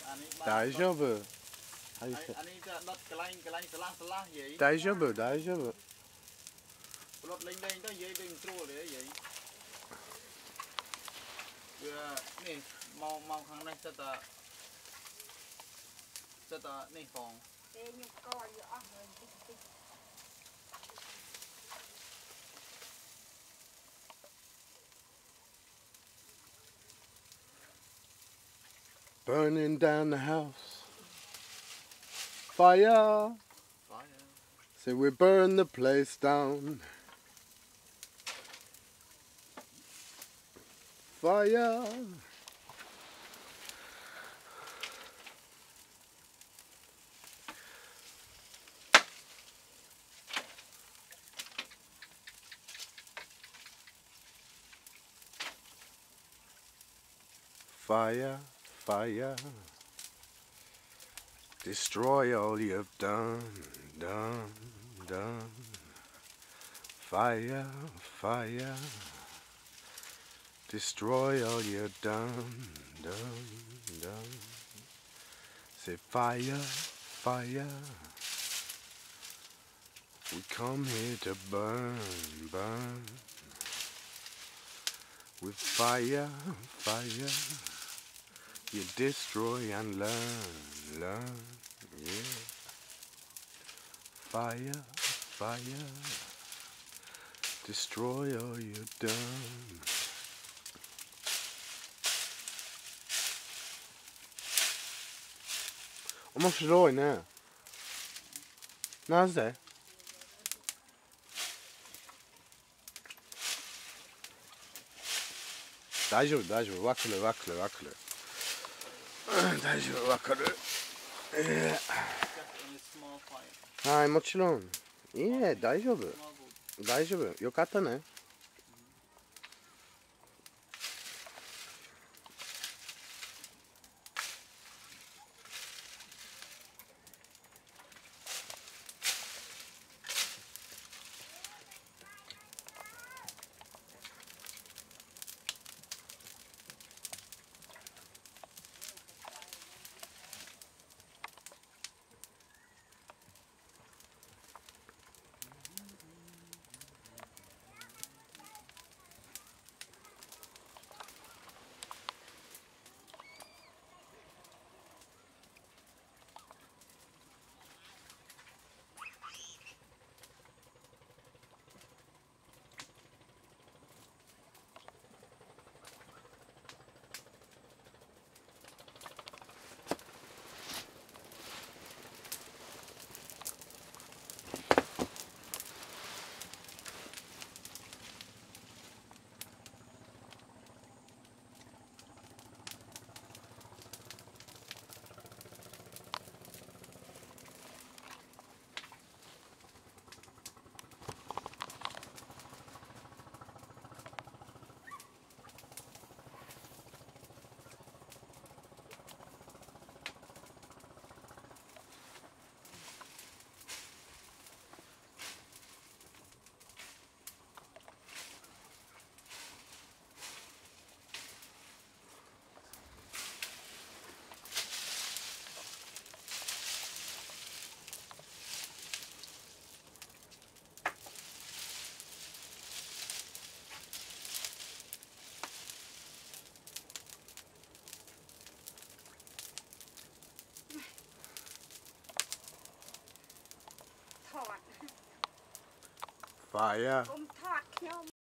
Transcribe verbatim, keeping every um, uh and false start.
大丈夫。大丈夫大丈夫。 นี่เมาเมาครั้งแรกจะจะจะจะนี่ฟอง Burning down the house. Fire. Fire. Say we burn the place down. Fire. Fire, fire, destroy all you've done, done, done. Fire, fire, destroy all you've done, done, done. Say fire, fire, we come here to burn, burn. With fire, fire, you destroy and learn, learn, yeah. Fire, fire, destroy all you've done. I'm not sure now. How's that?大丈夫大丈夫わかるわかるわかる大丈夫わかるはいもちろんいいえ大丈夫大丈夫よかったねไฟอ่ะ